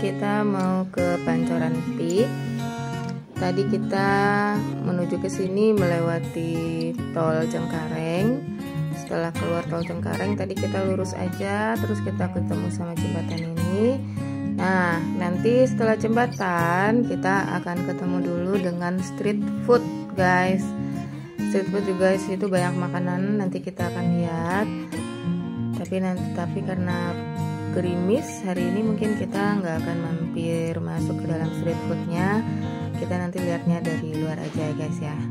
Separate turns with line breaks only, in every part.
kita mau ke Pancoran Peak. Tadi kita menuju ke sini melewati tol Cengkareng. Setelah keluar tol Cengkareng, tadi kita lurus aja, terus kita ketemu sama jembatan ini. Nah, nanti setelah jembatan kita akan ketemu dulu dengan street food, guys. Street food juga situ banyak makanan, nanti kita akan lihat. Tapi karena gerimis hari ini mungkin kita nggak akan mampir masuk ke dalam street foodnya. Kita nanti lihatnya dari luar aja ya guys ya.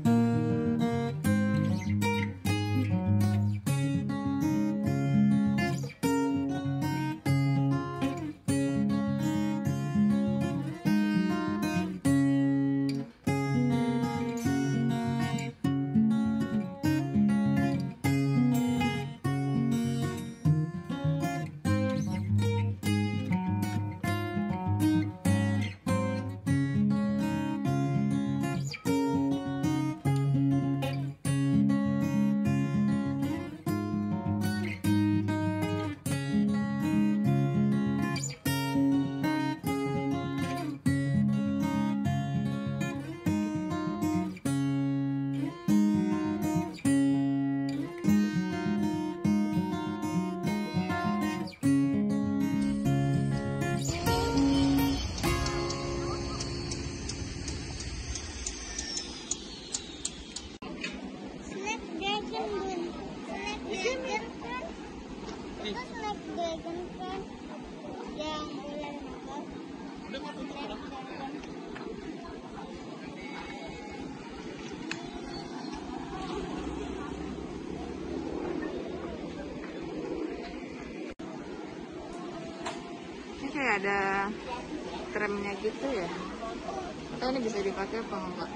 Kayak ada tramnya gitu ya. Atau ini bisa dipakai apa enggak?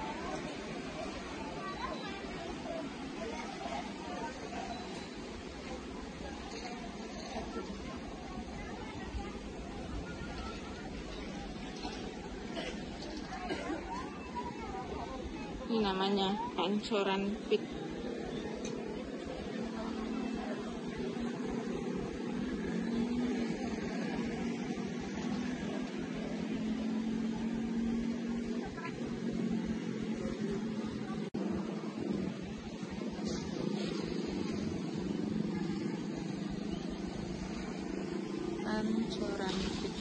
Ini namanya Pancoran Peak. Pancoran Peak.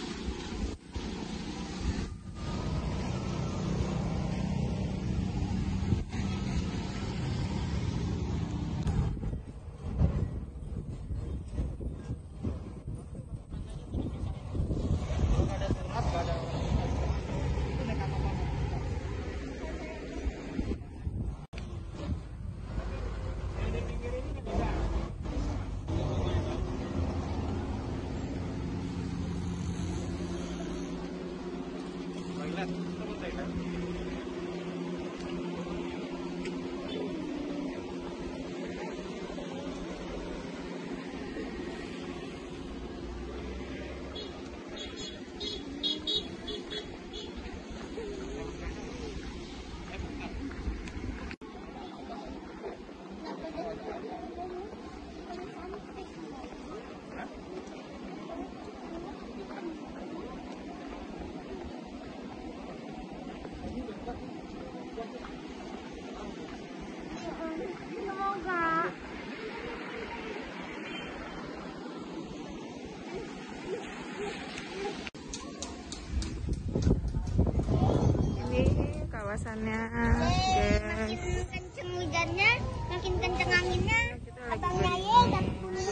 Kawasannya guys, kenceng hujannya, makin kenceng anginnya. Abangnya dan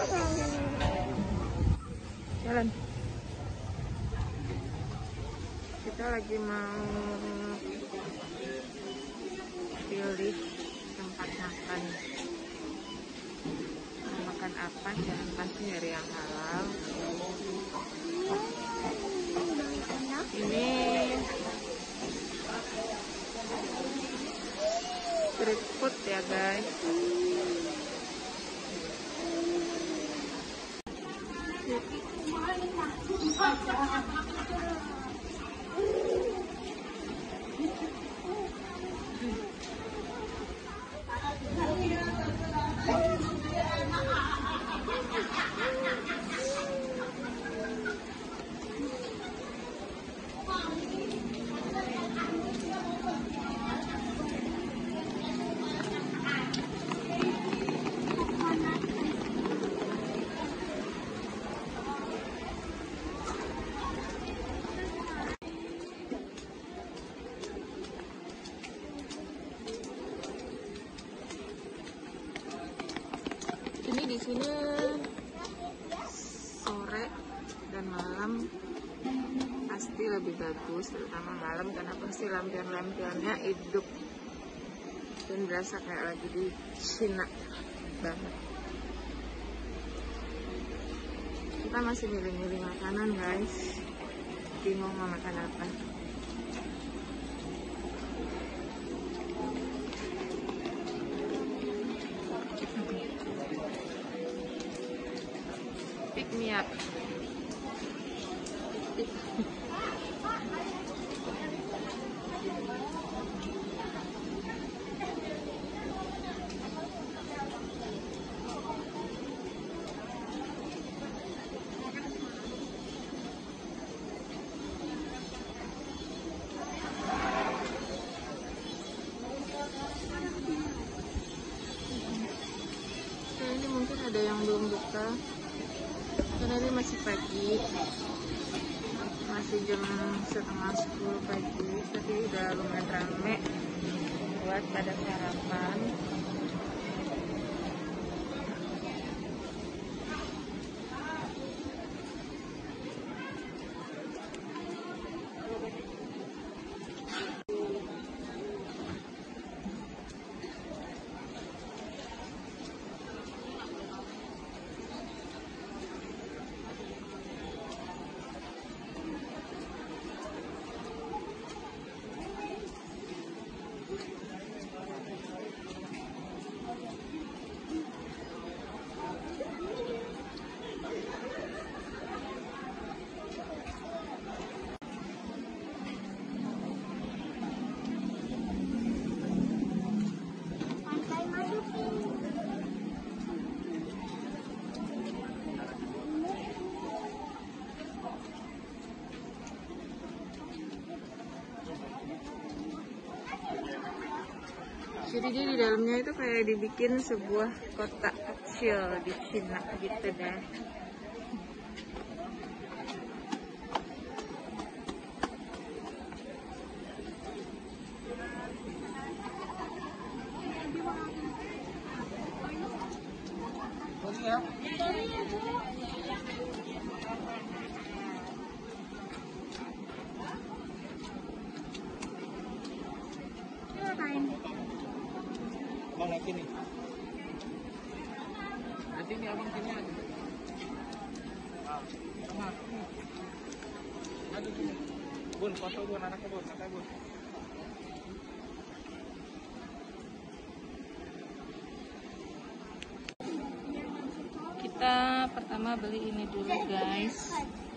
jalan. Kita lagi mau pilih tempat makan. Mau makan apa? Jangan pasti nyari yang halal. Ini street food ya guys. di sini sore dan malam pasti lebih bagus, terutama malam karena pasti lampion-lampionnya hidup dan berasa kayak lagi di Cina banget. Kita masih milih-milih makanan guys, bingung mau makan apa. Pick me up. Ini mungkin ada yang belum buka karena ini masih pagi, masih jam setengah 10 pagi, tapi udah lumayan rame buat pada sarapan. Jadi dia di dalamnya itu kayak dibikin sebuah kota kecil di Cina gitu deh.
Bang naik ini. Nanti ini abang sini aja. Nah, aduh sini. Bun, foto bun, anaknya bun, katanya bun.
Kita pertama beli ini dulu guys,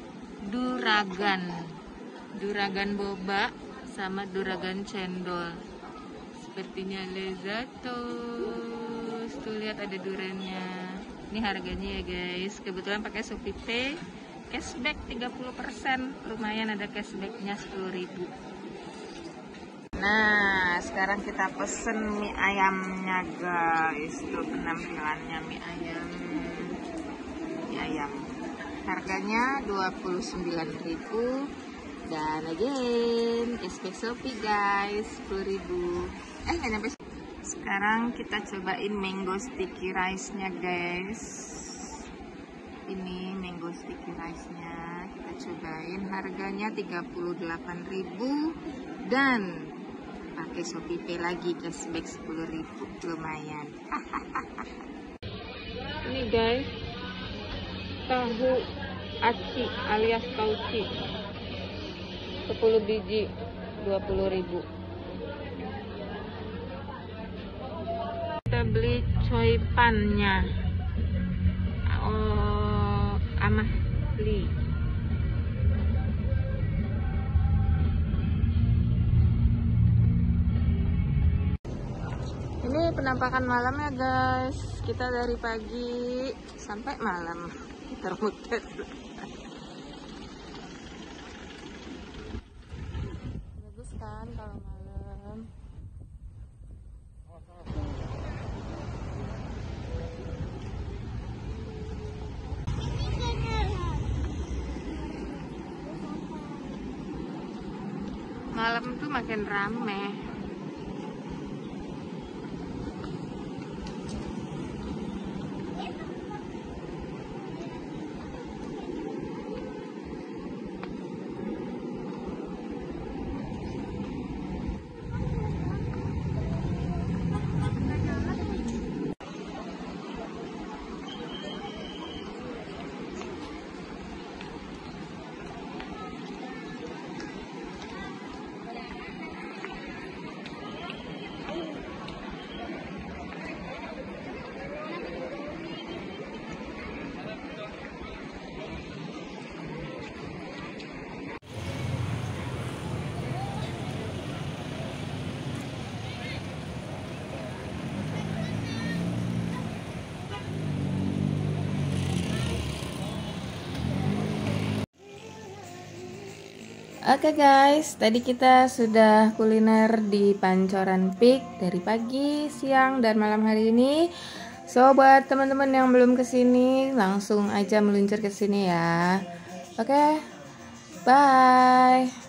duragan boba sama duragan cendol. Sepertinya lezatos. Tuh lihat ada duriannya. Ini harganya ya guys. Kebetulan pakai Shopee Pay. Cashback 30%. Lumayan ada cashbacknya 10.000. Nah, sekarang kita pesen mie ayamnya guys. Tuh penampilannya mie ayam. Harganya 29.000. Dan again, cashback Shopee guys, 10.000. Nggak nyampe. Sekarang kita cobain mango sticky rice nya guys. Ini mango sticky rice nya kita cobain, harganya 38.000 dan pakai Shopee Pay lagi, cashback 10.000, lumayan. Ini guys, tahu aci alias tauci 10 biji 20.000. Kita beli choy pan-nya. Amahli. Ini penampakan malamnya guys. Kita dari pagi sampai malam muter-muter. Bagus kan kalau malam. Malam tuh makin rame. Oke guys, tadi kita sudah kuliner di Pancoran Peak dari pagi, siang, dan malam hari ini. So buat teman-teman yang belum kesini, langsung aja meluncur ke sini ya. Oke, bye.